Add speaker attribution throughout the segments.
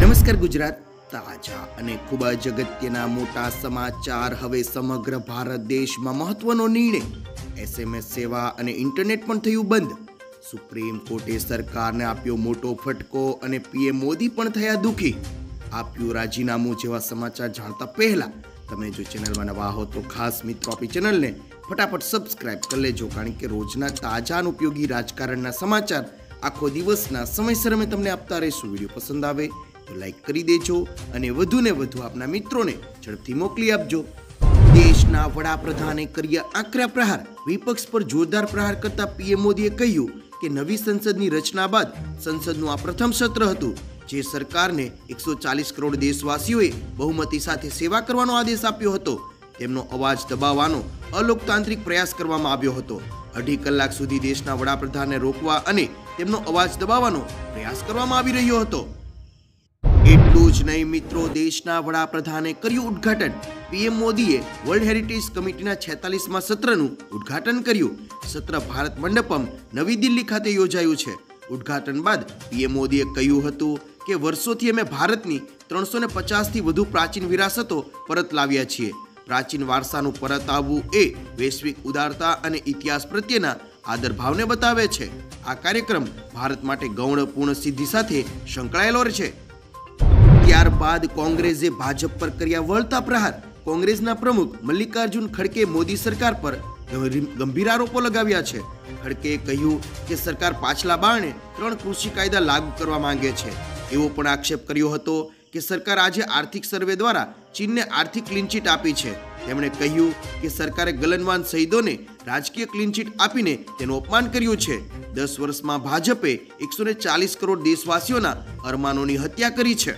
Speaker 1: નમસ્કાર ગુજરાત તાજા અને ખૂબ જ અગત્યના મોટા સમાચાર હવે સમગ્ર ભારત દેશમાં મહત્વનો નિર્ણય એસએમએસ સેવા અને ઇન્ટરનેટ પણ થયું બંધ સુપ્રીમ કોર્ટે સરકારને આપ્યો મોટો ફટકો અને પીએમ મોદી પણ થયા દુખી આપ્યું રાજીનામું જેવા સમાચાર જાણતા પહેલા તમે જો ચેનલમાં નવા હો તો ખાસ મિત્રો આપણી ચેનલને ફટાફટ સબસ્ક્રાઇબ કરી લેજો કારણ કે રોજના તાજા અને ઉપયોગી રાજકારણના સમાચાર આખો દિવસના સમયસર અમે તમને આપતા રહીશું વિડીયો પસંદ આવે તો લાઈક કરી દેજો અને વધુને વધુ આપના મિત્રોને ઝડપથી મોકલી આપજો દેશના વડાપ્રધાને કર્યા આકરા પ્રહાર વિપક્ષ પર જોરદાર પ્રહાર કરતા પીએમ મોદીએ કહ્યું કે નવી સંસદની રચના બાદ સંસદનું આ પ્રથમ સત્ર હતું જે સરકારને 140 કરોડ દેશવાસીઓએ બહુમતી સાથે સેવા કરવાનો આદેશ આપ્યો હતો તેમનો અવાજ દબાવવાનો અલોકતાંત્રિક પ્રયાસ કરવામાં આવ્યો હતો 2.5 કલાક સુધી દેશના વડાપ્રધાનને રોકવા અને તેમનો અવાજ દબાવવાનો પ્રયાસ કરવામાં આવી રહ્યો હતો એટલું જ નહીં મિત્રો દેશના વડાપ્રધાને કર્યું ઉદ્ઘાટન પીએમ મોદીએ વર્લ્ડ હેરિટેજ કમિટીના 46મા સત્રનું ઉદ્ઘાટન કર્યું સત્ર ભારત મંડપમ નવી દિલ્હી ખાતે યોજાયું છે ઉદ્ઘાટન બાદ પીએમ મોદીએ કહ્યું હતું કે વર્ષોથી અમે ભારતની 350થી વધુ પ્રાચીન વિરાસતો પરત લાવ્યા છીએ પ્રાચીન વારસાનું પરત આવવું એ વૈશ્વિક ઉદારતા અને ઇતિહાસ પ્રત્યેના આદર ભાવને બતાવે છે આ કાર્યક્રમ ભારત માટે ગૌરવપૂર્ણ સિદ્ધિ સાથે સંકળાયેલો છે ત્યારબાદ કોંગ્રેસે ભાજપ પર કર્યા વળતા પ્રહાર કોંગ્રેસના પ્રમુખ મલ્લિકાર્જુન ખડકે મોદી સરકાર પર ગંભીર આરોપો લગાવ્યા છે ખડકેએ કહ્યું કે સરકાર પાછલા બારણે 3 કૃષિ કાયદા લાગુ કરવા માંગે છે એવો પણ આક્ષેપ કર્યો હતો કે સરકાર આજે આર્થિક સર્વે દ્વારા ચીનને આર્થિક ક્લીન ચીટ આપી છે તેમણે કહ્યું કે સરકારે ગલનવાન શહીદોને રાજકીય ક્લીન ચીટ આપીને તેનું અપમાન કર્યું છે 10 વર્ષમાં ભાજપે 140 કરોડ દેશવાસીઓના અરમાનોની હત્યા કરી છે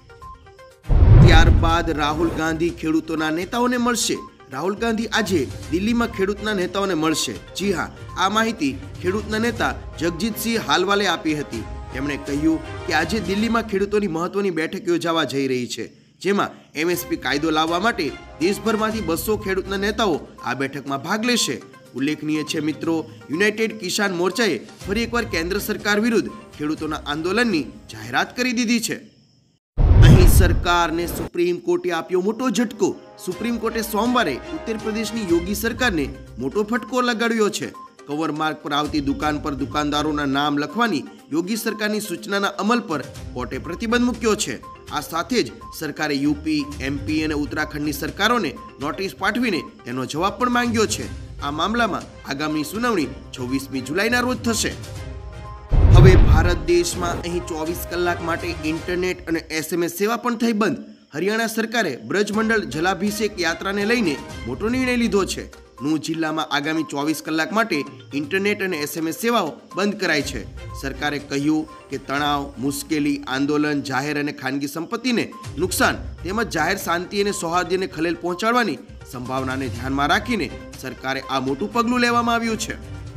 Speaker 1: ત્યારબાદ રાહુલ ગાંધી ખેડૂતોના નેતાઓને મળશે રાહુલ ગાંધી આજે દિલ્હીમાં ખેડૂતના નેતાઓને મળશે જી હા આ માહિતી ખેડૂતના નેતા જગજીતસિંહ હાલવાલે આપી હતી તેમણે કહ્યું કે આજે દિલ્હીમાં ખેડૂતોની મહત્વની બેઠક યોજાવા જઈ રહી છે જેમાં એમએસપી કાયદો લાવવા માટે દેશભરમાંથી 200 ખેડૂતના નેતાઓ આ બેઠકમાં ભાગ લેશે ઉલ્લેખનીય છે મિત્રો યુનાઇટેડ કિસાન મોરચાએ ફરી એકવાર કેન્દ્ર સરકાર વિરુદ્ધ ખેડૂતોના આંદોલનની જાહેરાત કરી દીધી છે અહીં સરકારને સુપ્રીમ કોર્ટે આપ્યો મોટો ઝટકો સુપ્રીમ કોર્ટે સોમવારે ઉત્તર પ્રદેશની યોગી સરકારને મોટો ફટકો લગાડ્યો છે કવર માર્ક પર આવતી દુકાન પર દુકાનદારોના નામ લખવાની યોગી સરકારની સૂચનાના અમલ પર કોર્ટે પ્રતિબંધ મૂક્યો છે આ સાથે જ સરકારે યુપી એમપી અને ઉત્તરાખંડની સરકારોને નોટિસ પાઠવીને તેનો જવાબ પણ માંગ્યો છે આ મામલામાં આગામી સુનાવણી 26મી જુલાઈના રોજ થશે હવે ભારત દેશમાં અહીં 24 કલાક માટે ઇન્ટરનેટ અને એસએમએસ સેવા પણ થઈ બંધ હરિયાણા સરકારે બ્રજમંડળ જલાભિષેક યાત્રાને લઈને મોટો નિર્ણય લીધો છે નૂહ જિલ્લામાં આગામી 24 કલાક માટે ઇન્ટરનેટ અને એસએમએસ સેવાઓ બંધ કરાઈ છે સરકારે કહ્યું કે તણાવ મુશ્કેલી આંદોલન જાહેર અને ખાનગી સંપત્તિને નુકસાન તેમજ જાહેર શાંતિ અને સૌહાર્દને ખલેલ પહોંચાડવાની સંભાવનાને ધ્યાનમાં રાખીને સરકારે આ મોટું પગલું લેવામાં આવ્યું છે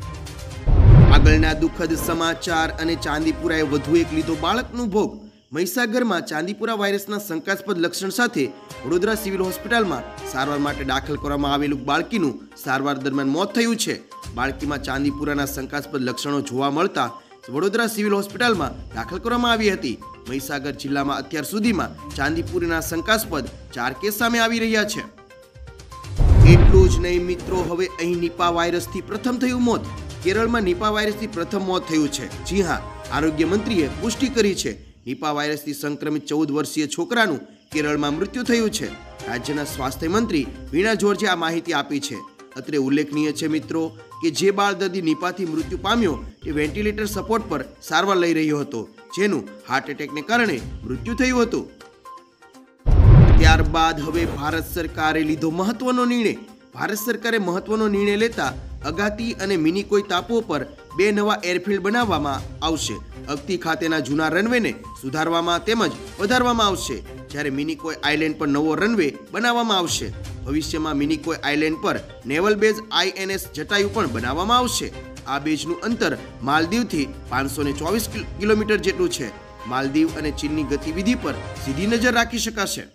Speaker 1: આગળના દુઃખદ સમાચાર અને ચાંદીપુરાએ વધુ એક લીધો બાળકનો ભોગ મહીસાગરમાં ચાંદીપુરા વાયરસના શંકાસ્પદ લક્ષણ સાથે વડોદરા સિવિલ હોસ્પિટલમાં સારવાર માટે દાખલ કરવામાં આવેલું બાળકીનું સારવાર દરમિયાન મોત થયું છે બાળકીમાં ચાંદીપુરાના શંકાસ્પદ લક્ષણો જોવા મળતા વડોદરા સિવિલ હોસ્પિટલમાં દાખલ કરવામાં આવી હતી મહીસાગર જિલ્લામાં અત્યાર સુધીમાં ચાંદીપુરાના શંકાસ્પદ 4 કેસ સામે આવી રહ્યા છે એટલું જ નહીં મિત્રો હવે અહીં નિપા વાયરસથી પ્રથમ થયું મોત કેરળમાં નિપા વાયરસથી પ્રથમ મોત થયું છે જી હા આરોગ્ય મંત્રીએ પુષ્ટિ કરી છે નિપા વાયરસથી સંક્રમિત 14 વર્ષીય છોકરાનું કેરળમાં મૃત્યુ થયું છે રાજ્યના સ્વાસ્થ્ય મંત્રી વીણા જોર્જે આ માહિતી આપી છે અત્રે ઉલ્લેખનીય છે મિત્રો કે જે બાળ દર્દી નિપાથી મૃત્યુ પામ્યો તે વેન્ટિલેટર સપોર્ટ પર સારવાર લઈ રહ્યો હતો જેનું હાર્ટ એટેકને કારણે મૃત્યુ થયું હતું ત્યારબાદ હવે ભારત સરકારે લીધો મહત્વનો નિર્ણય ભારત સરકારે મહત્વનો નિર્ણય લેતા અગાતી અને મિનિકોય ટાપુઓ પર 2 નવા એરફિલ્ડ બનાવવામાં આવશે અગતી ખાતેના જૂના રનવેને સુધારવામાં તેમજ વધારવામાં આવશે જ્યારે મિનિકોય આઇલેન્ડ પર નવો રનવે બનાવવામાં આવશે ભવિષ્યમાં મિનિકોય આઇલેન્ડ પર નેવલ બેઝ આઈએનએસ જટાયુ પણ બનાવવામાં આવશે આ બેઝનું અંતર માલદીવથી 524 કિલોમીટર જેટલું છે માલદીવ અને ચીનની ગતિવિધિ પર સીધી નજર રાખી શકાશે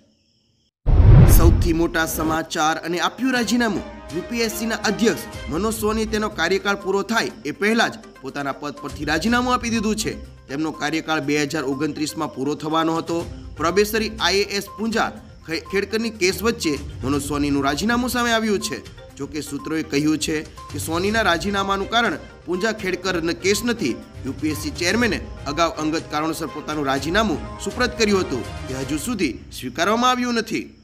Speaker 1: સૌથી મોટા સમાચાર અને આપ્યું રાજીનામું યુપીએસસીના અધ્યક્ષ મનોજ સોની તેનો કાર્યકાળ પૂરો થાય એ પહેલા જ પોતાના પદ પરથી રાજીનામું આપી દીધું છે તેમનો કાર્યકાળ 2029માં પૂરો થવાનો હતો પ્રોબેસરી IAS પૂંજા ખેડકરની કેસ વચ્ચે મનોજ સોનીનું રાજીનામું સામે આવ્યું છે. જોકે સૂત્રોએ કહ્યું છે કે સોનીના રાજીનામાનું કારણ પૂંજા ખેડકર કેસ નથી. UPSC ચેરમેને અગાઉ અંગત કારણોસર પોતાનું રાજીનામું સુપ્રત કર્યું હતું, તે હજુ સુધી સ્વીકારવામાં આવ્યું નથી.